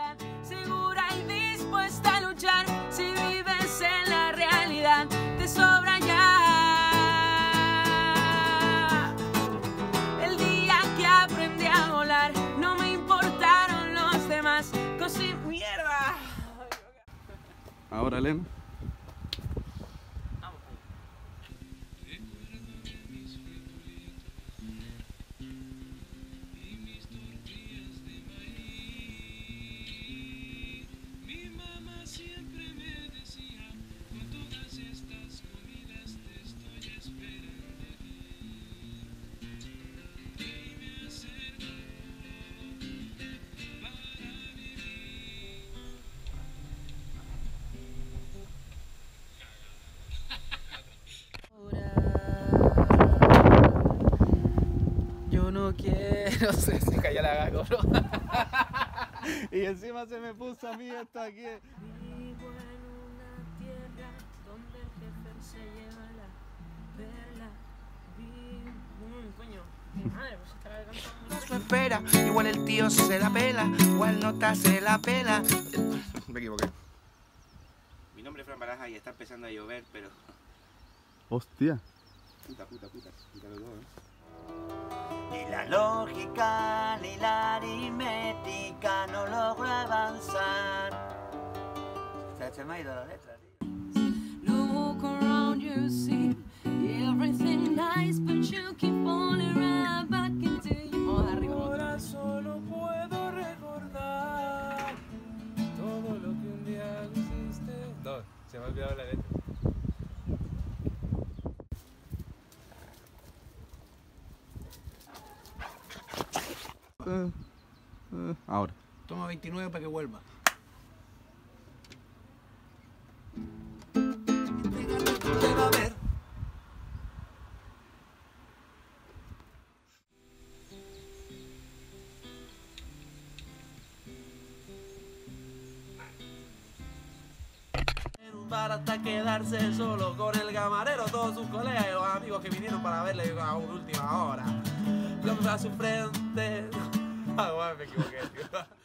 Segura y dispuesta a luchar. Si vives en la realidad, te sobra ya. El día que aprendí a volar, no me importaron los demás. Cosí mierda. Ahora, Elena. Yo no quiero, se cayó la gago, bro. Y encima se me puso a mí esto aquí. Vivo en una tierra donde el jefe se lleva la perla. Coño, madre, pues estará cantando. Lo espera, igual el tío se la pela, igual nota se la pela. Me equivoqué. Mi nombre es Fran Baraja y está empezando a llover, pero... Hostia. Puta los dos, Ni la lógica ni la aritmética no logro avanzar. Se me ha ido la letra, tío. Look around you, see everything nice, but you keep falling right back into you. Ahora solo puedo recordar todo lo que un día hiciste. No, se me ha olvidado la letra. Ahora. Toma 29 para que vuelva. En un bar hasta quedarse solo con el camarero, todos sus colegas y los amigos que vinieron para verle a última hora. Los a su frente. Ah, bueno, me equivoqué, tío.